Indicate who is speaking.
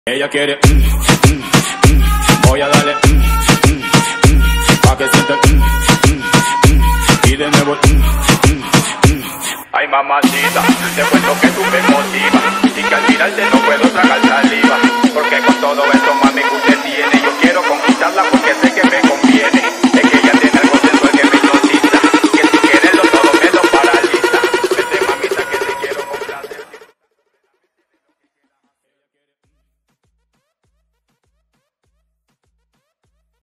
Speaker 1: Ella quiere, voy a darle, pa' que sienta, y de nuevo, ay mamacita, te cuento que tú me motivas, y que al mirarte no puedo tragar saliva, porque con todo esto mami